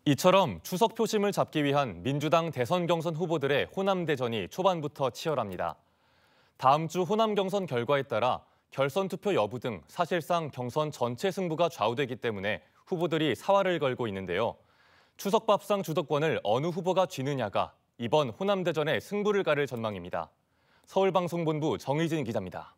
이처럼 추석 표심을 잡기 위한 민주당 대선 경선 후보들의 호남 대전이 초반부터 치열합니다. 다음 주 호남 경선 결과에 따라 결선 투표 여부 등 사실상 경선 전체 승부가 좌우되기 때문에 후보들이 사활을 걸고 있는데요. 추석 밥상 주도권을 어느 후보가 쥐느냐가 이번 호남 대전의 승부를 가를 전망입니다. 서울방송본부 정의진 기자입니다.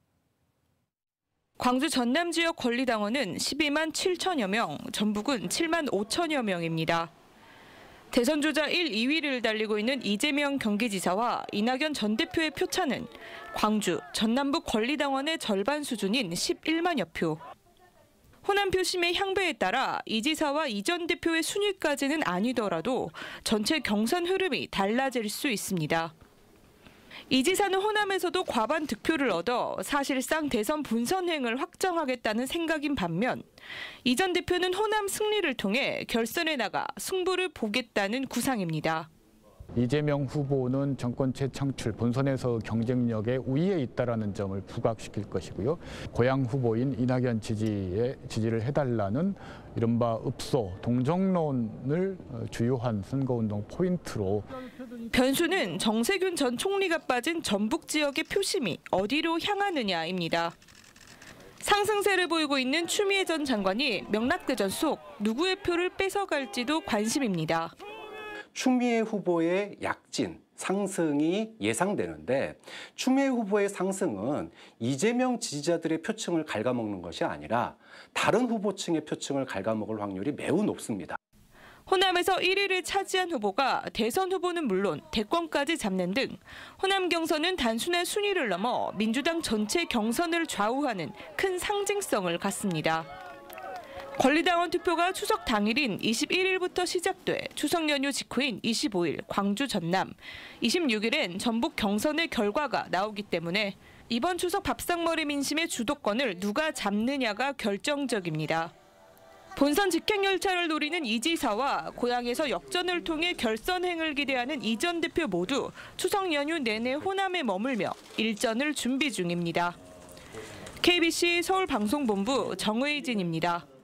광주 전남 지역 권리당원은 12만 7천여 명, 전북은 7만 5천여 명입니다. 대선 주자 1, 2위를 달리고 있는 이재명 경기지사와 이낙연 전 대표의 표차는 광주, 전남북 권리당원의 절반 수준인 11만여 표. 호남 표심의 향배에 따라 이 지사와 이 전 대표의 순위까지는 아니더라도 전체 경선 흐름이 달라질 수 있습니다. 이 지사는 호남에서도 과반 득표를 얻어 사실상 대선 본선행을 확정하겠다는 생각인 반면 이 전 대표는 호남 승리를 통해 결선에 나가 승부를 보겠다는 구상입니다. 이재명 후보는 정권 재창출, 본선에서 경쟁력에 우위에 있다는 점을 부각시킬 것이고요. 고향 후보인 이낙연 지지를 해달라는 이른바 읍소, 동정론을 주요한 선거운동 포인트로. 변수는 정세균 전 총리가 빠진 전북 지역의 표심이 어디로 향하느냐입니다. 상승세를 보이고 있는 추미애 전 장관이 명락대전 속 누구의 표를 뺏어갈지도 관심입니다. 추미애 후보의 약진, 상승이 예상되는데 추미애 후보의 상승은 이재명 지지자들의 표층을 갉아먹는 것이 아니라 다른 후보층의 표층을 갉아먹을 확률이 매우 높습니다. 호남에서 1위를 차지한 후보가 대선 후보는 물론 대권까지 잡는 등 호남 경선은 단순한 순위를 넘어 민주당 전체 경선을 좌우하는 큰 상징성을 갖습니다. 권리당원 투표가 추석 당일인 21일부터 시작돼 추석 연휴 직후인 25일 광주 전남, 26일엔 전북 경선의 결과가 나오기 때문에 이번 추석 밥상머리 민심의 주도권을 누가 잡느냐가 결정적입니다. 본선 직행 열차를 노리는 이 지사와 고향에서 역전을 통해 결선행을 기대하는 이 전 대표 모두 추석 연휴 내내 호남에 머물며 일전을 준비 중입니다. KBC 서울방송본부 정의진입니다.